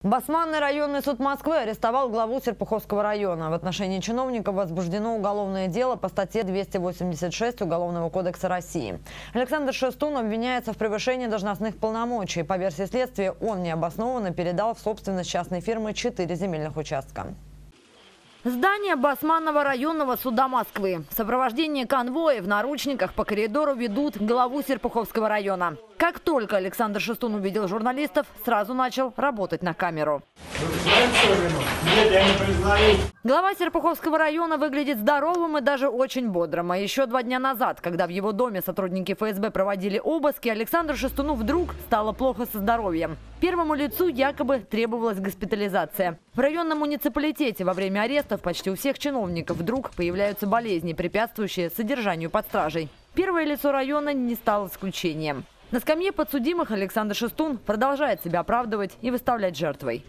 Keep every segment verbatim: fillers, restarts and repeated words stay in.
Басманный районный суд Москвы арестовал главу Серпуховского района. В отношении чиновников возбуждено уголовное дело по статье двести восемьдесят шесть Уголовного кодекса России. Александр Шестун обвиняется в превышении должностных полномочий. По версии следствия, он необоснованно передал в собственность частной фирмы четыре земельных участка. Здание Басманного районного суда Москвы. В сопровождении конвоя в наручниках по коридору ведут главу Серпуховского района. Как только Александр Шестун увидел журналистов, сразу начал работать на камеру. Нет, я не признаю. Глава Серпуховского района выглядит здоровым и даже очень бодрым. А еще два дня назад, когда в его доме сотрудники эф эс бэ проводили обыски, Александру Шестуну вдруг стало плохо со здоровьем. Первому лицу якобы требовалась госпитализация. В районном муниципалитете во время арестов почти у всех чиновников вдруг появляются болезни, препятствующие содержанию под стражей. Первое лицо района не стало исключением. На скамье подсудимых Александр Шестун продолжает себя оправдывать и выставлять жертвой.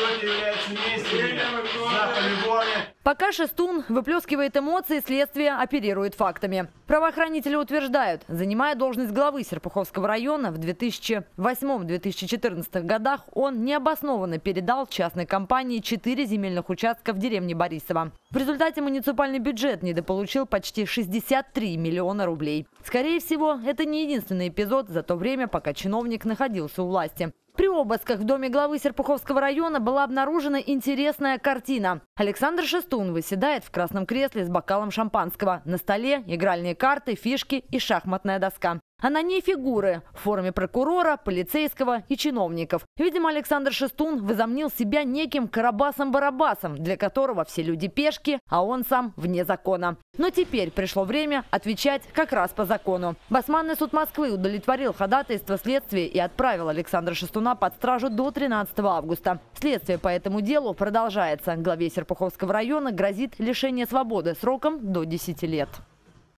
Пока Шестун выплескивает эмоции, следствие оперирует фактами. Правоохранители утверждают, занимая должность главы Серпуховского района в две тысячи восьмом — две тысячи четырнадцатом годах, он необоснованно передал частной компании четыре земельных участка в деревне Борисово. В результате муниципальный бюджет недополучил почти шестьдесят три миллиона рублей. Скорее всего, это не единственный эпизод за то время, пока чиновник находился у власти. При обысках в доме главы Серпуховского района была обнаружена интересная картина. Александр Шестун выседает в красном кресле с бокалом шампанского. На столе игральные карты, фишки и шахматная доска. А на ней фигуры в форме прокурора, полицейского и чиновников. Видимо, Александр Шестун возомнил себя неким Карабасом-Барабасом, для которого все люди пешки, а он сам вне закона. Но теперь пришло время отвечать как раз по закону. Басманный суд Москвы удовлетворил ходатайство следствия и отправил Александра Шестуна под стражу до тринадцатого августа. Следствие по этому делу продолжается. Главе Серпуховского района грозит лишение свободы сроком до десяти лет.